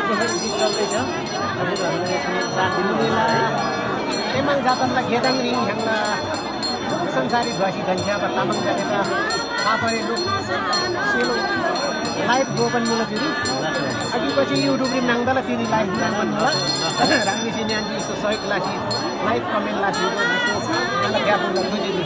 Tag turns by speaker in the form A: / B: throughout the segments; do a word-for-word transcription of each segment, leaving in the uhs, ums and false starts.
A: Emang jatanlah gedang ring yang संसारी भाषी धन्या तामाङ जातिका कापरे लोक सेलो लाइभ गोपन मुला तिरी अघि पछि युट्युब रि नाङदाला तिरी लाइभ नाङवन मुला राङ्गी सिन्यान्जी सो सहयोग लासी लाइभ कमेन्ट लासी जस्तो मलाई ग्याप मुला बुझिली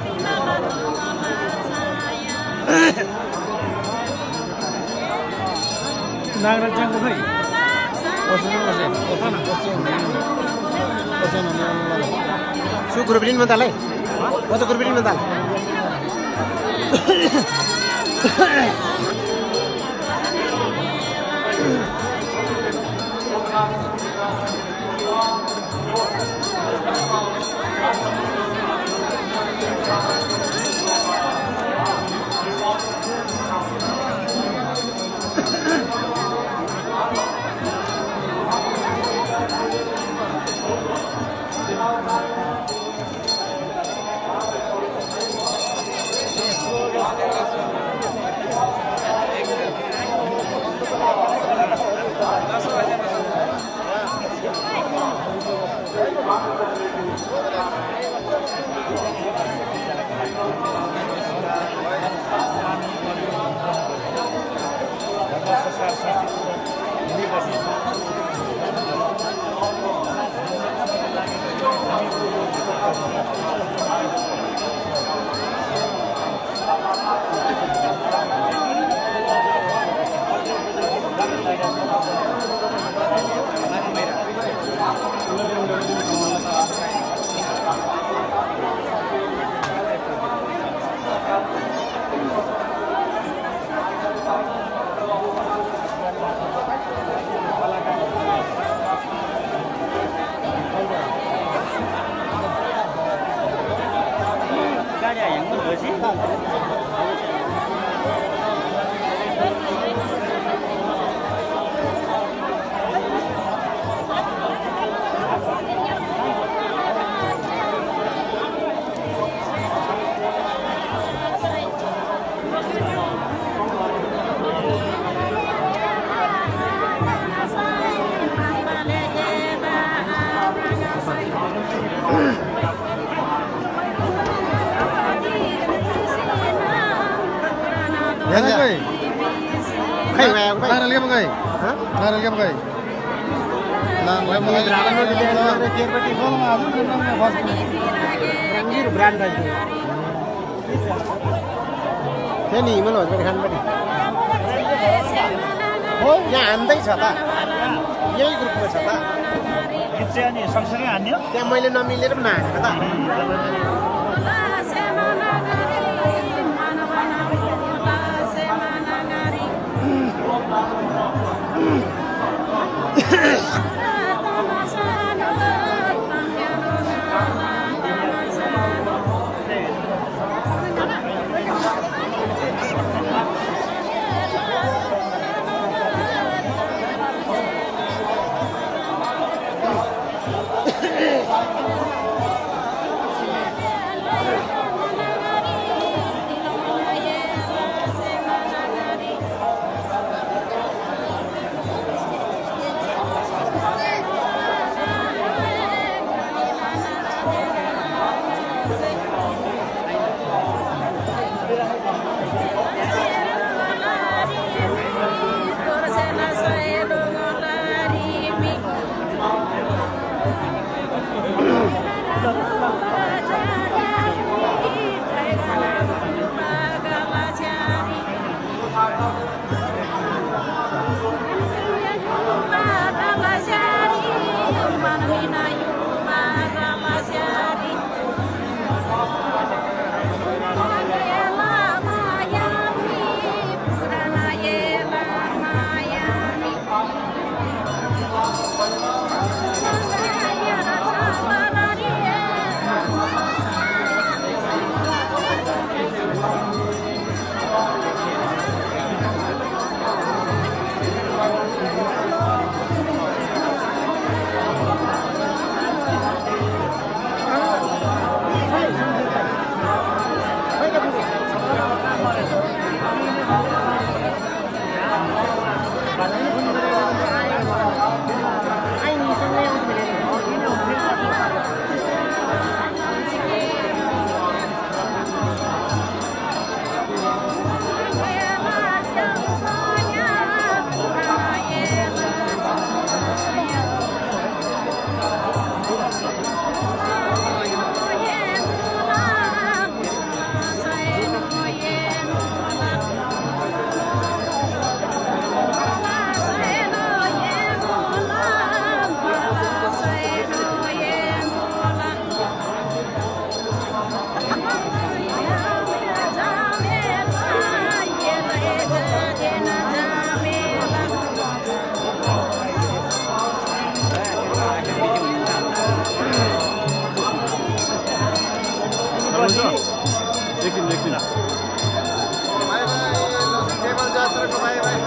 A: नागरा जाङको खै कसले कसले कसना कसले कसना सु ग्रुपरिन मताले Foto kurbirin mental. Ini mana orang kan beri? Oh, yang andai siapa? Yang grup siapa?
B: Itu ni sang-sangnya anya?
A: Yang main nama milir mana? Kata.
C: Mm-hmm. एकछिन एकछिन
A: बाई बाई केवल जात्राको by by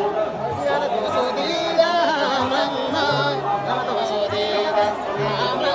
A: Hãy subscribe cho kênh Ghiền Mì Gõ để không bỏ lỡ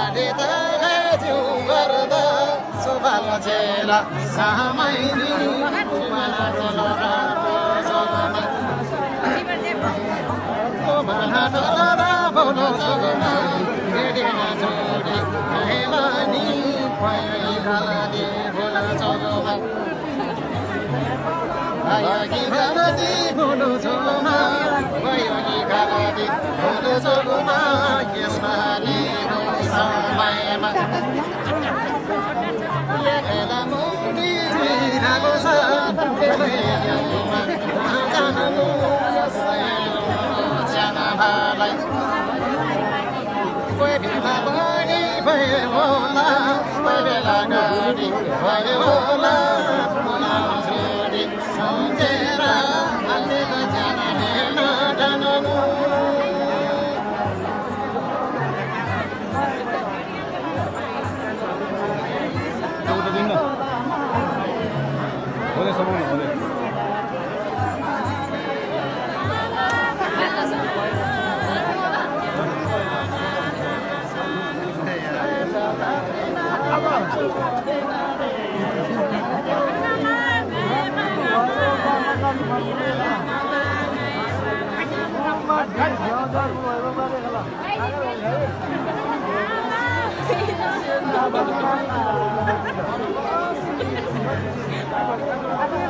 A: घाटे त जिउ गर्दा सुबाल चेला सामाइनी कुमाला चलरा सोगमा कुमाला चलरा बोलो सोगमा गेडेना जोडी हेलानी पयई गालादी बोलो सोगमा आयोगी गालादी बोलो सोगमा पयई गालादी बोलो सोगमा यसमा नि समयमा लेखेला मुक्ति जिराको छ त्यसैमा जानु जाना भालाई कोही बेला पनि भयो होला कोही बेला गाडी भयो होला जोडी सम्झेर हालेर जान हेर्न जानु
C: 어디 써보니 어디?
D: Thank you.